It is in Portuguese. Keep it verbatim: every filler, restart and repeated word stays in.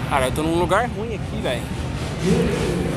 Cara, eu tô num lugar ruim aqui, velho.